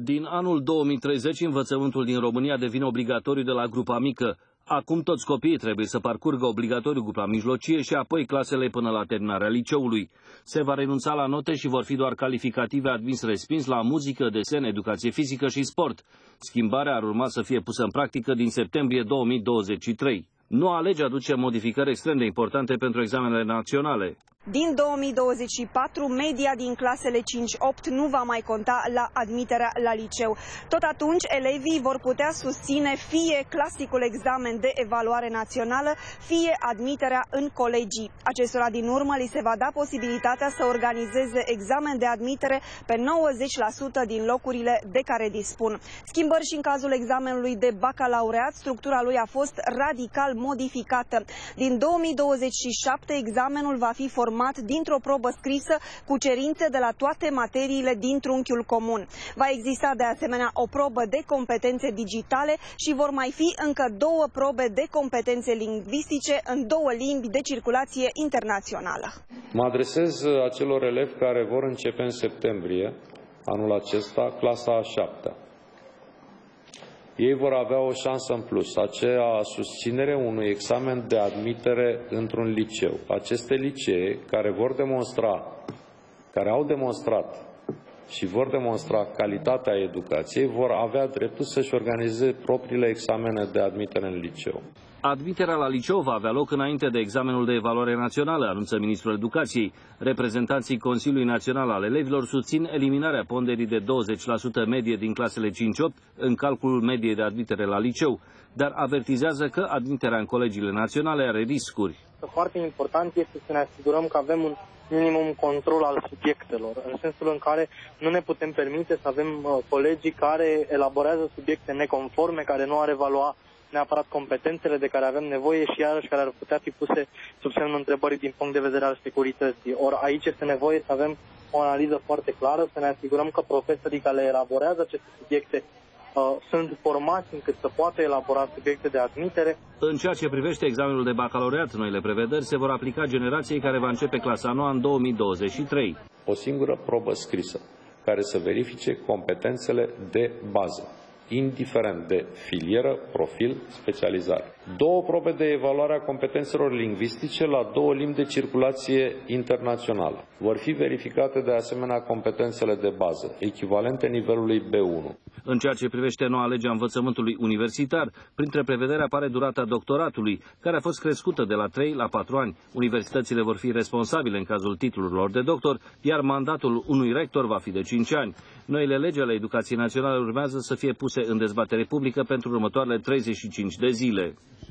Din anul 2030, învățământul din România devine obligatoriu de la grupa mică. Acum toți copiii trebuie să parcurgă obligatoriu grupa mijlocie și apoi clasele până la terminarea liceului. Se va renunța la note și vor fi doar calificative admis-respins la muzică, desen, educație fizică și sport. Schimbarea ar urma să fie pusă în practică din septembrie 2023. Noua lege aduce modificări extrem de importante pentru examenele naționale. Din 2024, media din clasele 5-8 nu va mai conta la admiterea la liceu. Tot atunci, elevii vor putea susține fie clasicul examen de evaluare națională, fie admiterea în colegii. Acestora din urmă li se va da posibilitatea să organizeze examen de admitere pe 90% din locurile de care dispun. Schimbări și în cazul examenului de bacalaureat, structura lui a fost radical modificată. Din 2027, examenul va fi format dintr-o probă scrisă cu cerințe de la toate materiile din trunchiul comun. Va exista de asemenea o probă de competențe digitale și vor mai fi încă 2 probe de competențe lingvistice în 2 limbi de circulație internațională. Mă adresez acelor elevi care vor începe în septembrie anul acesta clasa a 7-a. Ei vor avea o șansă în plus, aceea susținere unui examen de admitere într-un liceu. Aceste licee care au demonstrat și vor demonstra calitatea educației, vor avea dreptul să-și organizeze propriile examene de admitere în liceu. Admiterea la liceu va avea loc înainte de examenul de evaluare națională, anunță Ministrul Educației. Reprezentanții Consiliului Național al Elevilor susțin eliminarea ponderii de 20% medie din clasele 5-8 în calculul mediei de admitere la liceu, dar avertizează că admiterea în colegiile naționale are riscuri. Foarte important este să ne asigurăm că avem un minimum control al subiectelor, în sensul în care nu ne putem permite să avem colegii care elaborează subiecte neconforme, care nu ar evalua neapărat competențele de care avem nevoie și iarăși care ar putea fi puse sub semnul întrebării din punct de vedere al securității. Ori aici este nevoie să avem o analiză foarte clară, să ne asigurăm că profesorii care elaborează aceste subiecte sunt formați încât să poată elabora subiecte de admitere. În ceea ce privește examenul de bacalaureat, noile prevederi se vor aplica generației care va începe clasa 9 în 2023. O singură probă scrisă care să verifice competențele de bază, indiferent de filieră, profil, specializare. 2 probe de evaluare a competențelor lingvistice la 2 limbi de circulație internațională. Vor fi verificate de asemenea competențele de bază, echivalente nivelului B1. În ceea ce privește noua lege a învățământului universitar, printre prevederi apare durata doctoratului, care a fost crescută de la 3 la 4 ani. Universitățile vor fi responsabile în cazul titlurilor de doctor, iar mandatul unui rector va fi de 5 ani. Noile legi ale educației naționale urmează să fie puse în dezbatere publică pentru următoarele 35 de zile.